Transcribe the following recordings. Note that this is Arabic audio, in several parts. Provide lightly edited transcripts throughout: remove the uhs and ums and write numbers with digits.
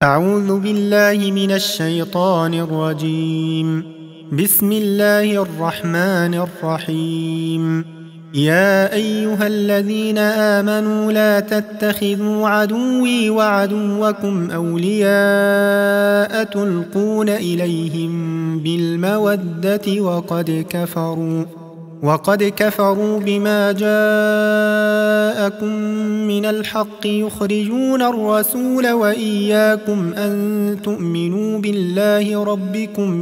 أعوذ بالله من الشيطان الرجيم. بسم الله الرحمن الرحيم. يا أيها الذين آمنوا لا تتخذوا عدوي وعدوكم أولياء تلقون إليهم بالمودة وقد كفروا بما جاءكم من الحق يخرجون الرسول وإياكم أن تؤمنوا بالله ربكم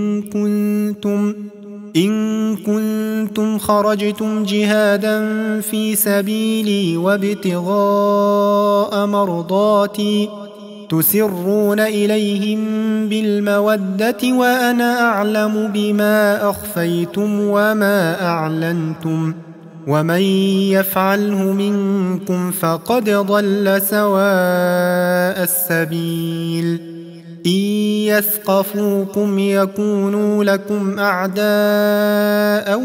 إن كنتم خرجتم جهادا في سبيلي وابتغاء مرضاتي تسرون إليهم بالمودة وأنا أعلم بما أخفيتم وما أعلنتم ومن يفعله منكم فقد ضل سواء السبيل. إن يثقفوكم يكونوا لكم أعداء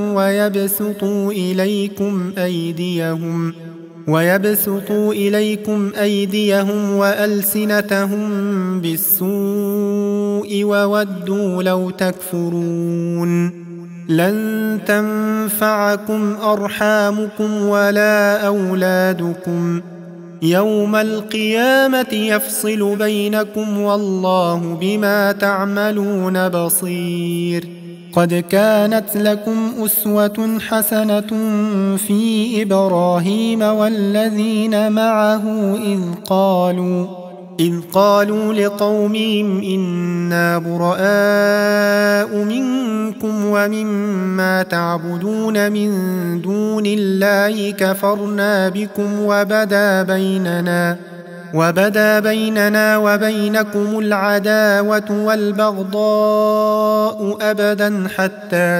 ويبسطوا إليكم أيديهم وألسنتهم بالسوء وودوا لو تكفرون. لن تنفعكم أرحامكم ولا أولادكم يوم القيامة يفصل بينكم والله بما تعملون بصير. قد كانت لكم أسوة حسنة في إبراهيم والذين معه إذ قالوا لقومهم إنا براء منكم ومما تعبدون من دون الله كفرنا بكم وبدا بيننا وبينكم العداوة والبغضاء أبدا حتى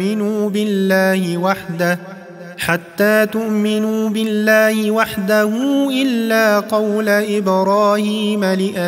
تؤمنوا بالله وحده إلا قول إبراهيم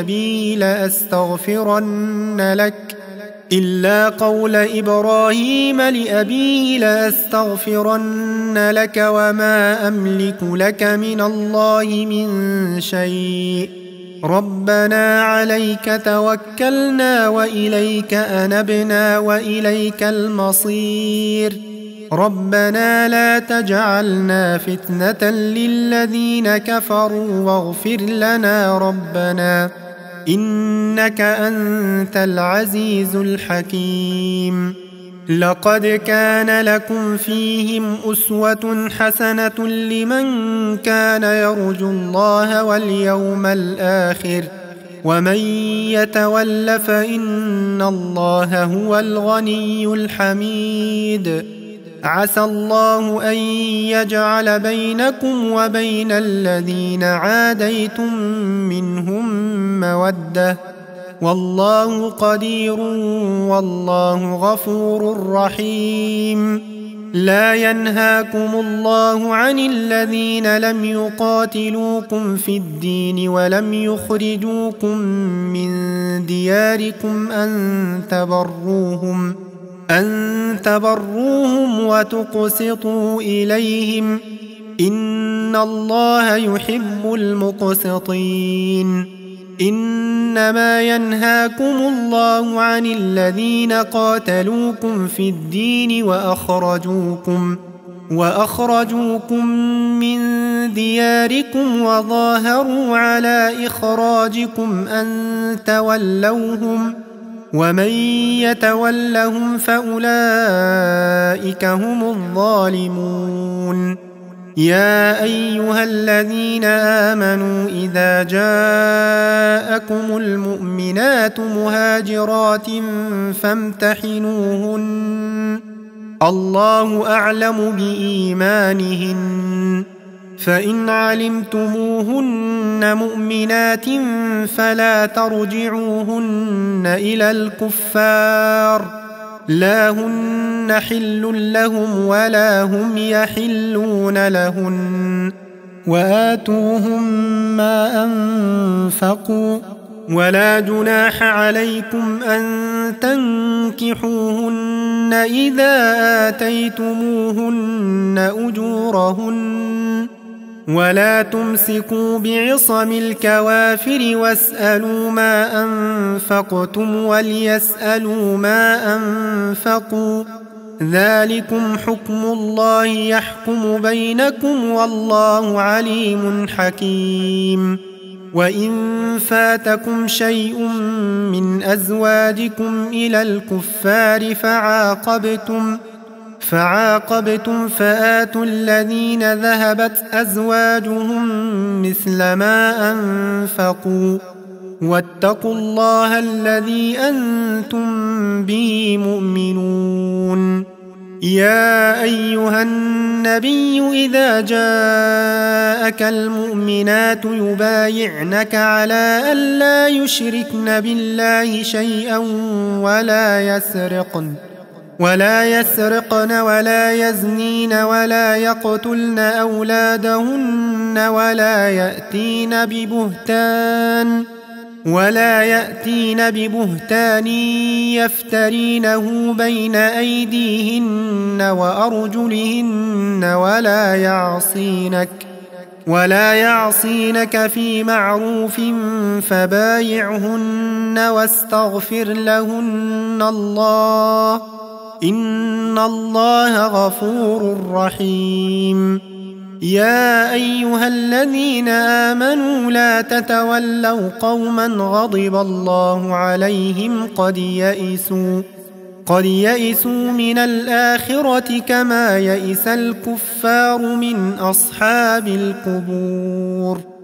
لأبيه لأستغفرن لك وما أملك لك من الله من شيء. ربنا عليك توكلنا وإليك أنبنا وإليك المصير. ربنا لا تجعلنا فتنة للذين كفروا واغفر لنا ربنا إنك أنت العزيز الحكيم. لقد كان لكم فيهم أسوة حسنة لمن كان يرجو الله واليوم الآخر ومن يتول فإن الله هو الغني الحميد. عسى الله أن يجعل بينكم وبين الذين عاديتم منهم مودة والله قدير والله غفور رحيم. لا ينهاكم الله عن الذين لم يقاتلوكم في الدين ولم يخرجوكم من دياركم أن تبروهم وتقسطوا إليهم إن الله يحب المقسطين. إنما ينهاكم الله عن الذين قاتلوكم في الدين وأخرجوكم من دياركم وظاهروا على إخراجكم أن تولوهم ومن يتولهم فأولئك هم الظالمون. يا أيها الذين آمنوا إذا جاءكم المؤمنات مهاجرات فامتحنوهن الله أعلم بإيمانهن فإن علمتموهن مؤمنات فلا ترجعوهن إلى الكفار لا هن حل لهم ولا هم يحلون لهن وآتوهم ما أنفقوا ولا جناح عليكم أن تنكحوهن إذا آتيتموهن أجورهن ولا تمسكوا بعصم الكوافر واسألوا ما أنفقتم وليسألوا ما أنفقوا ذلكم حكم الله يحكم بينكم والله عليم حكيم. وإن فاتكم شيء من أزواجكم إلى الكفار فعاقبتم فآتوا الذين ذهبت أزواجهم مثل ما أنفقوا واتقوا الله الذي أنتم به مؤمنون. يا أيها النبي إذا جاءك المؤمنات يبايعنك على أن لا يشركن بالله شيئا ولا يسرقن ولا يزنين ولا يقتلن أولادهن ولا يأتين ببهتان يفترينه بين أيديهن وأرجلهن ولا يعصينك في معروف فبايعهن واستغفر لهن الله إن الله غفور رحيم. يا أيها الذين آمنوا لا تتولوا قوما غضب الله عليهم قد يئسوا من الآخرة كما يئس الكفار من أصحاب القبور.